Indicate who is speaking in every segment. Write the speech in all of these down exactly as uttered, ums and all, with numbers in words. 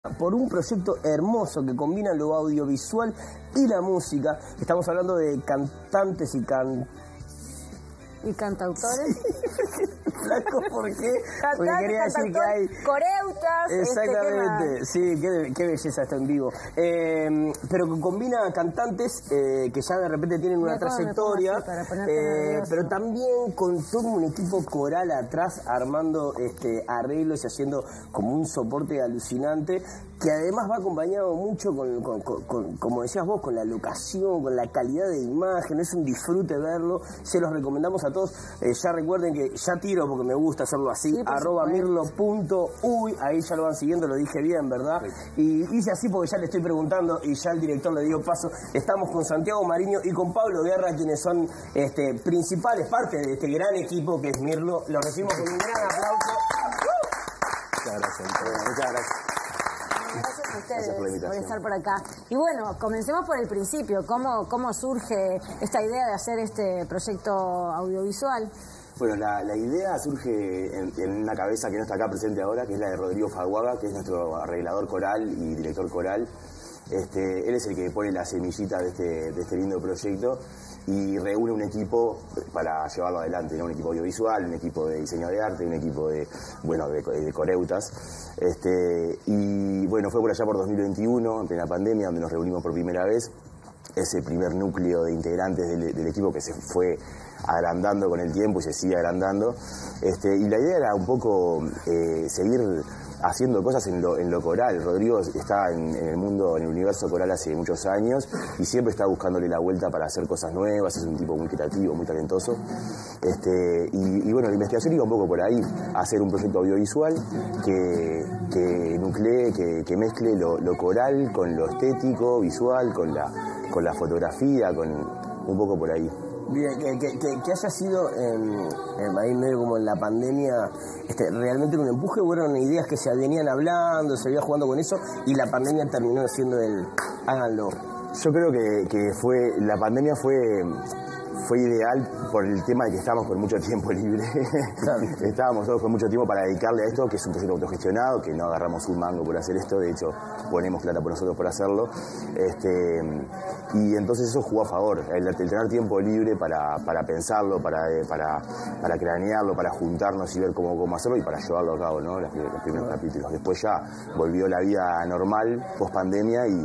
Speaker 1: Por un proyecto hermoso que combina lo audiovisual y la música. Estamos hablando de cantantes y can...
Speaker 2: ¿Y cantautores?
Speaker 1: Flaco, ¿por qué? Porque quería decir que hay...
Speaker 2: coreutas.
Speaker 1: Exactamente,
Speaker 2: este,
Speaker 1: sí, qué, qué belleza esto en vivo. Eh, pero que combina cantantes eh, que ya de repente tienen una trayectoria, eh, pero también con todo un equipo coral atrás armando este, arreglos y haciendo como un soporte alucinante, que además va acompañado mucho con, con, con, con, como decías vos, con la locación, con la calidad de imagen. Es un disfrute verlo, se los recomendamos a todos. Eh, ya recuerden que ya tiro porque me gusta hacerlo así, sí, arroba mirlo punto uy, ahí ya lo van siguiendo, lo dije bien, ¿verdad? Sí. Y hice así porque ya le estoy preguntando y ya el director le dio paso. Estamos con Santiago Mariño y con Pablo Guerra, quienes son este, principales partes de este gran equipo que es Mirlo. Lo recibimos con un gran aplauso.
Speaker 3: Muchas gracias, muchas gracias.
Speaker 2: Gracias a ustedes por, por estar por acá. Y bueno, comencemos por el principio. ¿Cómo, cómo surge esta idea de hacer este proyecto audiovisual?
Speaker 3: Bueno, la, la idea surge en, en una cabeza que no está acá presente ahora, que es la de Rodrigo Faguaga, que es nuestro arreglador coral y director coral. Este, él es el que pone la semillita de este, de este lindo proyecto y reúne un equipo para llevarlo adelante, ¿no? Un equipo audiovisual, un equipo de diseño de arte, un equipo de, bueno, de, de coreutas. Este, y bueno, fue por allá por dos mil veintiuno, en plena pandemia, donde nos reunimos por primera vez. Ese primer núcleo de integrantes del, del equipo que se fue agrandando con el tiempo y se sigue agrandando. Este, y la idea era un poco eh, seguir haciendo cosas en lo, en lo coral. Rodrigo está en, en el mundo, en el universo coral hace muchos años y siempre está buscándole la vuelta para hacer cosas nuevas. Es un tipo muy creativo, muy talentoso. Este, y, y bueno, la investigación iba un poco por ahí, hacer un proyecto audiovisual que, que nuclee, que, que mezcle lo, lo coral con lo estético, visual, con la, con la fotografía, con un poco por ahí.
Speaker 1: Bien, que, que, que, que haya sido en, en, ahí medio como en la pandemia, este, realmente un empuje, fueron ideas que se venían hablando, se veía jugando con eso, y la pandemia terminó siendo el háganlo.
Speaker 3: Yo creo que, que fue, la pandemia fue, fue ideal por el tema de que estábamos con mucho tiempo libre. Claro. Estábamos todos con mucho tiempo para dedicarle a esto, que es un proyecto autogestionado, que no agarramos un mango por hacer esto, de hecho ponemos plata por nosotros por hacerlo. Este, y entonces eso jugó a favor, el, el tener tiempo libre para, para pensarlo, para, para, para cranearlo, para juntarnos y ver cómo, cómo hacerlo y para llevarlo a cabo, ¿no? Los, los primeros uh-huh. capítulos. Después ya volvió la vida normal, post pandemia, y,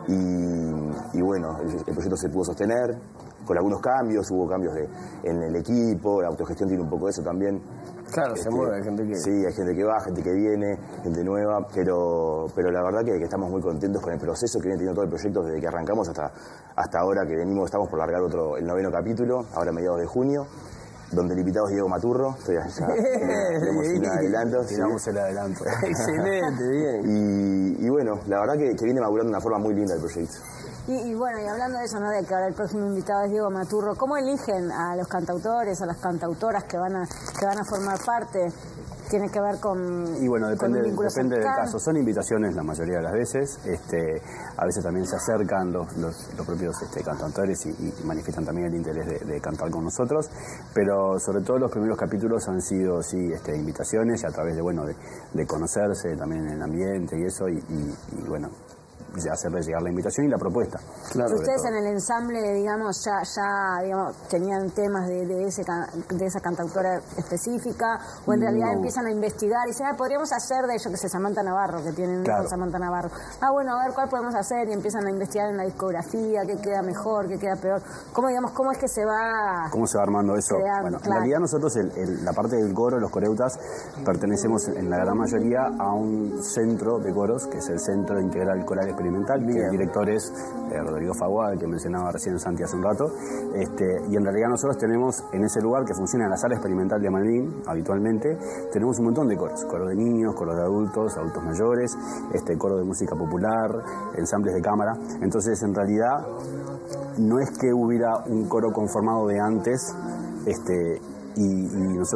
Speaker 3: y, y bueno, el, el proyecto se pudo sostener con algunos cambios, hubo cambios de, en el equipo, la autogestión tiene un poco de eso también.
Speaker 1: Claro,
Speaker 3: este,
Speaker 1: se mueve, hay gente que...
Speaker 3: Sí, hay gente que va, gente que viene, gente nueva, pero, pero la verdad que, que estamos muy contentos con el proceso que viene teniendo todo el proyecto desde que arrancamos hasta, hasta ahora que venimos, estamos por largar otro, el noveno capítulo, ahora a mediados de junio, donde el invitado es Diego Maturro. Estoy ya, tenemos un adelanto.
Speaker 1: Tiramos el adelanto. Excelente, bien.
Speaker 3: Y, y bueno, la verdad que, que viene madurando de una forma muy linda el proyecto.
Speaker 2: Y, y bueno, y hablando de eso, ¿no? De que ahora el próximo invitado es Diego Maturro, ¿cómo eligen a los cantautores, a las cantautoras que van a, que van a formar parte? Tiene que ver con...
Speaker 4: Y bueno, depende,
Speaker 2: con
Speaker 4: depende del caso. Son invitaciones la mayoría de las veces. Este, a veces también se acercan los, los, los propios este, cantautores y, y manifiestan también el interés de, de cantar con nosotros. Pero sobre todo los primeros capítulos han sido sí, este, invitaciones y a través de, bueno, de, de conocerse también en el ambiente y eso. Y, y, y bueno, de hacerle llegar la invitación y la propuesta.
Speaker 2: Claro, ustedes en el ensamble, digamos, ya, ya digamos, tenían temas de, de, ese, de esa cantautora específica, o en no. realidad empiezan a investigar y dicen, ah, podríamos hacer de ello, que se Samantha Navarro, que tienen claro. Samantha Navarro. Ah, bueno, a ver cuál podemos hacer, y empiezan a investigar en la discografía, qué queda mejor, qué queda peor. ¿Cómo, digamos, cómo es que se va...
Speaker 4: ¿Cómo se va armando eso?
Speaker 2: Creando,
Speaker 4: bueno,
Speaker 2: claro.
Speaker 4: En realidad nosotros, el, el, la parte del coro, los coreutas, pertenecemos en la gran mayoría a un centro de coros, que es el Centro Integral Coral Experimental, que el director es eh, Rodrigo Faguaga, que mencionaba recién Santi hace un rato, este, y en realidad nosotros tenemos en ese lugar, que funciona en la sala experimental de Malvin habitualmente, tenemos un montón de coros, coros de niños, coros de adultos, adultos mayores, este, coro de música popular, ensambles de cámara. Entonces en realidad no es que hubiera un coro conformado de antes, este, y, y nosotros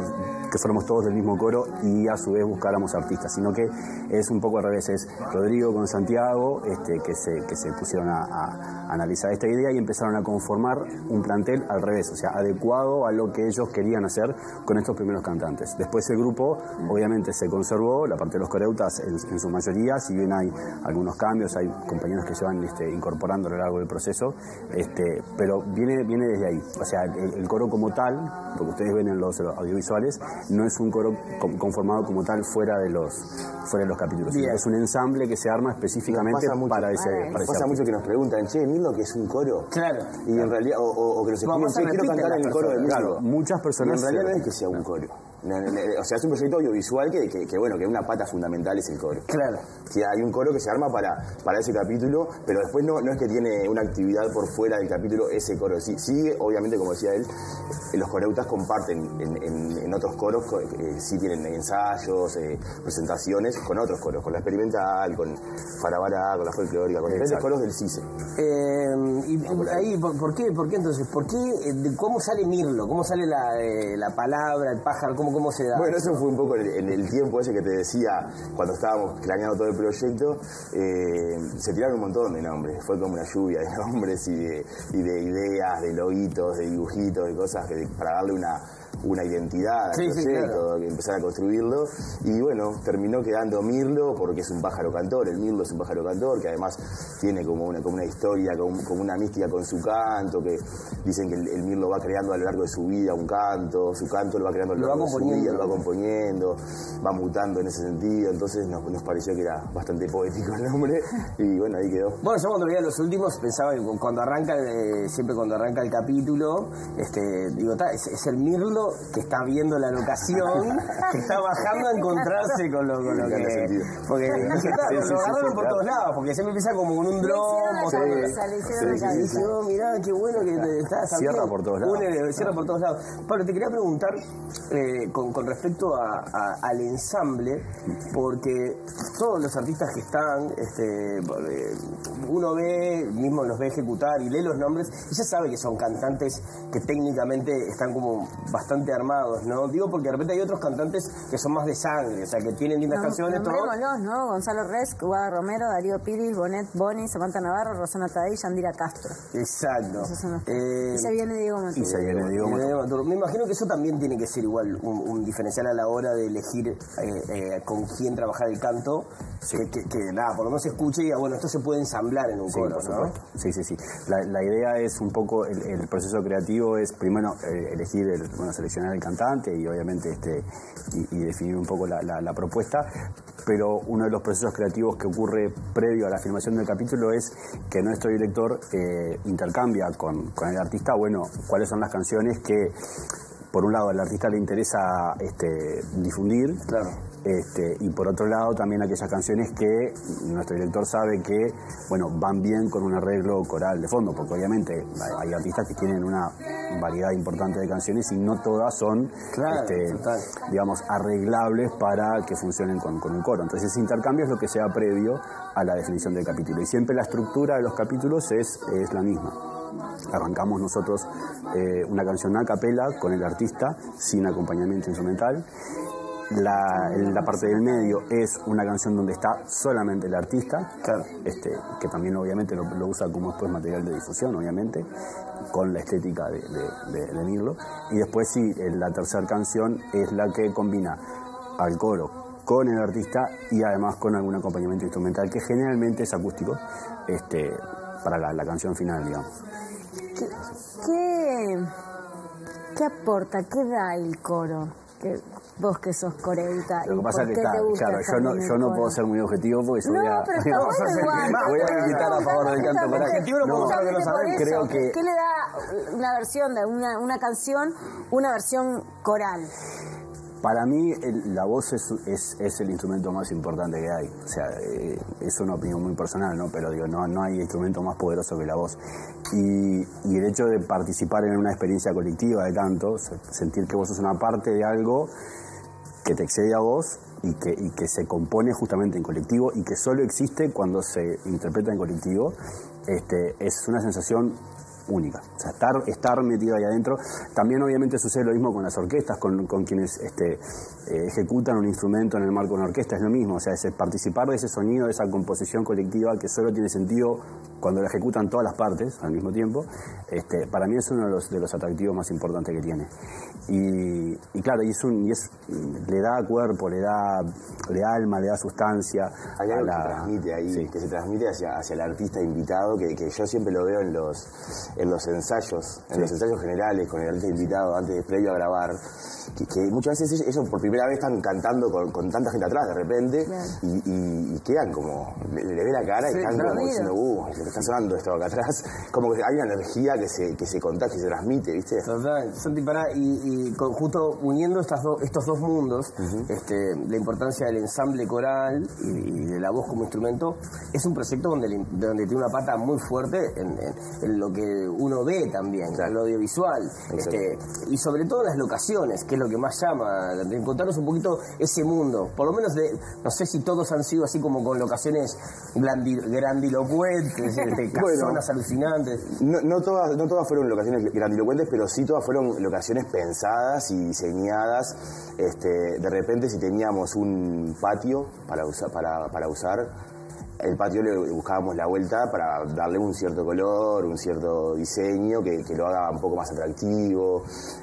Speaker 4: que fuéramos todos del mismo coro y a su vez buscáramos artistas, sino que es un poco al revés, es Rodrigo con Santiago este, que, se, que se pusieron a, a analizar esta idea y empezaron a conformar un plantel al revés, o sea, adecuado a lo que ellos querían hacer con estos primeros cantantes. Después el grupo obviamente se conservó, la parte de los coreutas en, en su mayoría, si bien hay algunos cambios, hay compañeros que se van este, incorporando a lo largo del proceso, este, pero viene, viene desde ahí, o sea, el, el coro como tal, lo que ustedes ven en los audiovisuales, no es un coro conformado como tal fuera de los, fuera de los capítulos, sino que es un ensamble que se arma específicamente
Speaker 3: mucho,
Speaker 4: para ese,
Speaker 3: para
Speaker 4: para ese
Speaker 3: pasa mucho que nos preguntan, che, ¿Mirlo que es un coro?
Speaker 1: Claro.
Speaker 3: Y en realidad, o, o, o que nos expliquen, che, quiero cantar en el coro de Mirlo.
Speaker 4: Claro, muchas personas...
Speaker 3: Y en realidad no es que sea un coro. No, no, no, o sea, es un proyecto audiovisual que, que, que, bueno, que una pata fundamental es el coro.
Speaker 1: Claro.
Speaker 3: Que hay un coro que se arma para, para ese capítulo, pero después no, no es que tiene una actividad por fuera del capítulo ese coro. Sí, sí obviamente, como decía él, los coreutas comparten en, en, en otros coros, eh, sí tienen ensayos, eh, presentaciones con otros coros, con la experimental, con Farabara, con la folclórica, con diferentes coros del CICE.
Speaker 1: Eh, y ahí, ¿por, ¿por qué? ¿Por qué entonces? ¿Por qué? De, ¿Cómo sale Mirlo? ¿Cómo sale la, eh, la palabra, el pájaro? ¿Cómo, cómo se da?
Speaker 3: Bueno, eso fue un poco en el, el tiempo ese que te decía, cuando estábamos planeando todo el proyecto, eh, se tiraron un montón de nombres, fue como una lluvia de nombres y de, y de ideas, de loguitos, de dibujitos, de cosas que, para darle una, una identidad al
Speaker 1: sí,
Speaker 3: proyecto,
Speaker 1: sí, claro.
Speaker 3: empezar a construirlo, y bueno, terminó quedando Mirlo porque es un pájaro cantor, el Mirlo es un pájaro cantor, que además tiene como una, como una historia, como, como una mística con su canto, que dicen que el, el Mirlo va creando a lo largo de su vida un canto, su canto lo va creando a lo largo de su vida, lo va componiendo, va mutando en ese sentido, entonces nos, nos pareció que era bastante poético el nombre, y bueno, ahí quedó.
Speaker 1: Bueno, yo cuando veía los últimos pensaba que cuando arranca, eh, siempre cuando arranca el capítulo, este, digo, ta, es, es el Mirlo que está viendo la locación, que está bajando a encontrarse con lo, con lo que... Porque sí, claro, lo agarraron por todos lados, porque siempre empieza como con un dron, mostrando... Y dice, oh, mirá, qué bueno que te estás...
Speaker 4: Cierra por todos lados.
Speaker 1: Une, cierra por todos lados. Pablo, te quería preguntar eh, con, con respecto a, a, al ensamble, porque todos los artistas que están, este, uno ve, mismo los ve ejecutar y lee los nombres, y ya sabe que son cantantes que técnicamente están como bastante armados, ¿no? Digo porque de repente hay otros cantantes que son más de sangre, o sea, que tienen lindas no, canciones, todo.
Speaker 2: ¿no? Gonzalo Resc, Guada Romero, Darío Piris, Bonet Boni, Samantha Navarro, Rosana Tadei y Yandira Castro.
Speaker 1: Exacto.
Speaker 2: Eh, y se viene Diego Maturo.
Speaker 4: Y se viene Diego
Speaker 1: Maturo. Me imagino que eso también tiene que ser igual un, un diferencial a la hora de elegir eh, eh, con quién trabajar el canto, sí. que, que, que nada, por lo menos se escuche y diga, bueno, esto se puede ensamblar en un
Speaker 4: sí,
Speaker 1: coro, ¿no?
Speaker 4: Sí, sí, sí. La, la idea es un poco, el, el proceso creativo es primero eh, elegir, el, bueno, seleccionar el cantante y obviamente este y, y definir un poco la, la, la propuesta, pero uno de los procesos creativos que ocurre previo a la filmación del capítulo es que nuestro director eh, intercambia con, con el artista, bueno, cuáles son las canciones que por un lado al artista le interesa este, difundir,
Speaker 1: claro.
Speaker 4: Este, y por otro lado también aquellas canciones que nuestro director sabe que bueno van bien con un arreglo coral de fondo, porque obviamente hay, hay artistas que tienen una variedad importante de canciones y no todas son
Speaker 1: claro,
Speaker 4: este, digamos arreglables para que funcionen con, con un coro. Entonces ese intercambio es lo que se da previo a la definición del capítulo y siempre la estructura de los capítulos es, es la misma. Arrancamos nosotros eh, una canción a capela con el artista sin acompañamiento instrumental. La, la parte del medio es una canción donde está solamente el artista,
Speaker 1: claro.
Speaker 4: este, que también obviamente lo, lo usa como después material de difusión, obviamente, con la estética de, de, de, de Mirlo. Y después sí, la tercera canción es la que combina al coro con el artista y además con algún acompañamiento instrumental que generalmente es acústico, este, para la, la canción final, digamos.
Speaker 2: ¿Qué, qué, qué aporta, qué da el coro? ¿Qué, vos que sos coreuta?
Speaker 4: Lo que pasa es que está, claro, yo no, yo no puedo ser muy objetivo porque yo
Speaker 2: no,
Speaker 4: voy a,
Speaker 2: pero está bueno igual.
Speaker 4: Voy a militar a favor del canto coral.
Speaker 1: No,
Speaker 2: que lo saben,
Speaker 4: creo que...
Speaker 2: ¿Qué le da una versión de una, una canción, una versión coral?
Speaker 4: Para mí el, la voz es, es, es el instrumento más importante que hay. O sea, eh, es una opinión muy personal, ¿no? Pero digo, no, no hay instrumento más poderoso que la voz. Y, y el hecho de participar en una experiencia colectiva de canto, sentir que vos sos una parte de algo que te excede a vos y que, y que se compone justamente en colectivo y que solo existe cuando se interpreta en colectivo, este, es una sensación única. O sea, estar, estar metido ahí adentro. También obviamente sucede lo mismo con las orquestas, con, con quienes este, eh, ejecutan un instrumento en el marco de una orquesta, es lo mismo. O sea, es participar de ese sonido, de esa composición colectiva que solo tiene sentido cuando la ejecutan todas las partes al mismo tiempo. Este, para mí es uno de los, de los atractivos más importantes que tiene. Y, y claro, y es un, y es, le da cuerpo, le da, le da alma, le da sustancia.
Speaker 3: Hay algo
Speaker 4: a la,
Speaker 3: que se transmite ahí,
Speaker 4: sí.
Speaker 3: que se transmite hacia, hacia el artista invitado, que, que yo siempre lo veo en los, en los ensayos, en sí. los ensayos generales con el artista invitado antes, previo a grabar, que, que muchas veces ellos por primera vez están cantando con, con tanta gente atrás de repente claro. y, y, y quedan como, le, le ve la cara sí, y están como diciendo, uh, le está sonando esto acá atrás, como que hay una energía que se, que se contagia, que se transmite, ¿viste?
Speaker 1: Total, Santi, pará, y, y con, justo uniendo estas do, estos dos mundos, uh-huh. este, la importancia del ensamble coral y, y de la voz como instrumento, es un proyecto donde, donde tiene una pata muy fuerte en, en, en lo que uno ve también, claro. en lo audiovisual, este, y sobre todo las locaciones, que es lo que más llama, de contarnos un poquito ese mundo, por lo menos de, no sé si todos han sido así como con locaciones grandi, grandilocuentes, este, casonas bueno, alucinantes.
Speaker 3: No, no, todas, no todas fueron locaciones grandilocuentes, pero sí todas fueron locaciones pensadas y diseñadas. Este, de repente si teníamos un patio para, usa, para, para usar, el patio le buscábamos la vuelta para darle un cierto color, un cierto diseño que, que lo haga un poco más atractivo.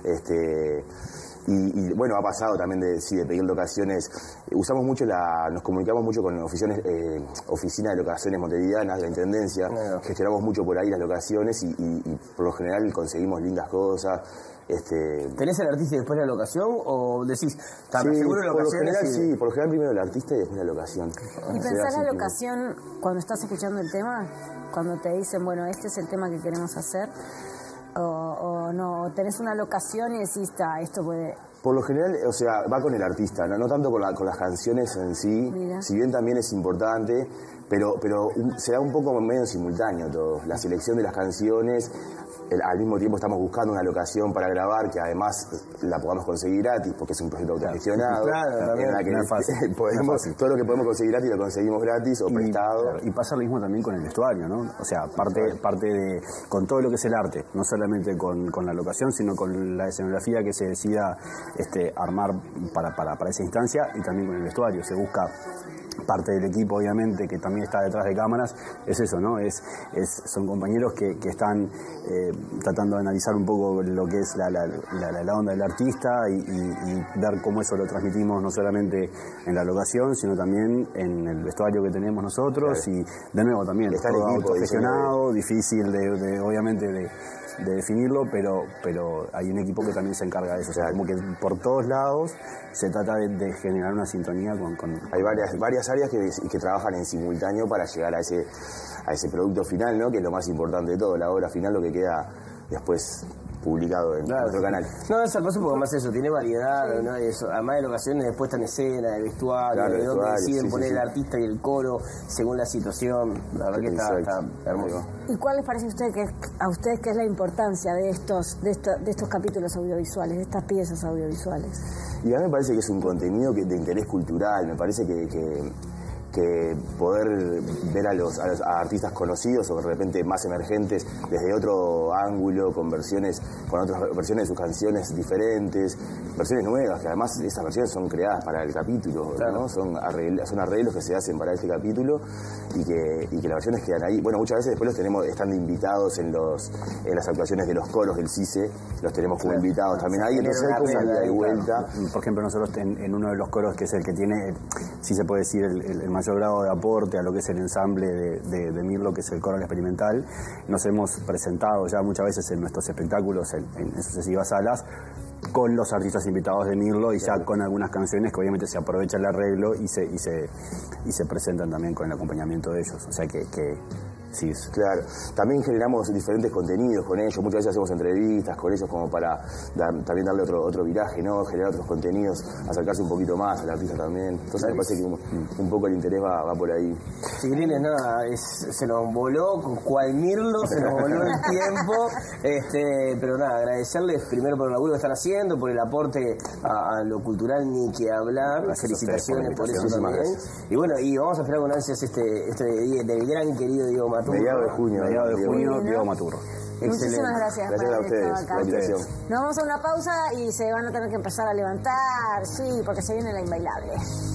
Speaker 3: Este, y, y bueno, ha pasado también de, sí, de pedir locaciones. Usamos mucho la, nos comunicamos mucho con oficinas, eh, oficina de locaciones montevideanas, la intendencia. Claro. Gestionamos mucho por ahí las locaciones y, y, y por lo general conseguimos lindas cosas. Este...
Speaker 1: ¿Tenés al artista y después la locación o decís,
Speaker 3: sí, seguro la por lo general y... sí, por lo general primero el artista y después la locación?
Speaker 2: ¿Y pensás la locación primero cuando estás escuchando el tema? Cuando te dicen, bueno, este es el tema que queremos hacer, o, o no, tenés una locación y decís, está, esto puede...
Speaker 3: Por lo general, o sea, va con el artista, no, no tanto con, la, con las canciones en sí, Mira. si bien también es importante, pero, pero un, se da un poco medio en simultáneo todo, la selección de las canciones. El, al mismo tiempo estamos buscando una locación para grabar que además la podamos conseguir gratis porque es un proyecto autogestionado.
Speaker 1: Claro,
Speaker 3: en la que no fácil, podemos, todo lo que podemos conseguir gratis lo conseguimos gratis o
Speaker 4: y,
Speaker 3: prestado.
Speaker 4: Claro, y pasa lo mismo también con el vestuario, ¿no? O sea, parte, parte de, con todo lo que es el arte, no solamente con, con la locación, sino con la escenografía que se decida este, armar para, para, para esa instancia y también con el vestuario. Se busca parte del equipo, obviamente, que también está detrás de cámaras, es eso, ¿no? Es, es, son compañeros que, que están eh, tratando de analizar un poco lo que es la, la, la, la onda del artista y, y, y ver cómo eso lo transmitimos no solamente en la locación, sino también en el vestuario que tenemos nosotros. Claro. Y de nuevo también,
Speaker 3: está
Speaker 4: todo
Speaker 3: equipo,
Speaker 4: autogestionado, difícil de, de obviamente de de definirlo, pero pero hay un equipo que también se encarga de eso. O sea, como que por todos lados se trata de, de generar una sintonía con... con
Speaker 3: hay varias varias áreas que, que trabajan en simultáneo para llegar a ese a ese producto final, ¿no? Que es lo más importante de todo, la obra final, lo que queda después publicado en claro. nuestro canal.
Speaker 1: No, es hermoso porque más eso, tiene variedad, sí. ¿no? Eso, además de locaciones, después está en escena, de vestuario, claro, de donde deciden sí, poner sí, el sí. artista y el coro según la situación. La verdad que está, está hermoso.
Speaker 2: ¿Y cuál les parece a usted que a ustedes que es la importancia de estos, de estos, de estos capítulos audiovisuales, de estas piezas audiovisuales?
Speaker 3: Y a mí me parece que es un contenido que, de interés cultural, me parece que, que que poder ver a los, a los a artistas conocidos o de repente más emergentes desde otro ángulo, con versiones, con otras versiones de sus canciones diferentes, versiones nuevas, que además esas versiones son creadas para el capítulo, claro. ¿no? Son arreglos, son arreglos que se hacen para este capítulo y que, y que las versiones quedan ahí. Bueno, muchas veces después los tenemos, están de invitados en los en las actuaciones de los coros del CICE, los tenemos como claro. invitados también ahí, entonces hay como ida y vuelta.
Speaker 4: Por ejemplo, nosotros en, en uno de los coros, que es el que tiene, si se puede decir, el, el, el mayor grado de aporte a lo que es el ensamble de, de, de Mirlo, que es el coro experimental, nos hemos presentado ya muchas veces en nuestros espectáculos en, en sucesivas salas con los artistas invitados de Mirlo y ya con algunas canciones que obviamente se aprovecha el arreglo y se y se y se presentan también con el acompañamiento de ellos, o sea que, que sí es.
Speaker 3: Claro, también generamos diferentes contenidos con ellos, muchas veces hacemos entrevistas con ellos como para dar, también darle otro otro viraje, ¿no? Generar otros contenidos, acercarse un poquito más al artista también, entonces me parece que un, un poco el interés va, va por ahí.
Speaker 1: Chiquilines, nada, es, se nos voló, cual Mirlo, se nos voló el tiempo, este, pero nada, agradecerles primero por el laburo que están haciendo, por el aporte a, a lo cultural, ni que hablar, gracias, felicitaciones por, por eso también. Y bueno, y vamos a esperar con ansias este, este del gran querido Diego Martínez. Maturro.
Speaker 3: Mediados de junio.
Speaker 4: Mediados de junio,
Speaker 2: Bien, ¿no?
Speaker 4: Diego Maturro.
Speaker 2: Muchísimas gracias.
Speaker 3: Gracias
Speaker 2: por
Speaker 3: a
Speaker 2: haber
Speaker 3: ustedes
Speaker 2: estado acá.
Speaker 3: por la invitación.
Speaker 2: Nos vamos a una pausa y se van a tener que empezar a levantar, sí, porque se viene la inbailable.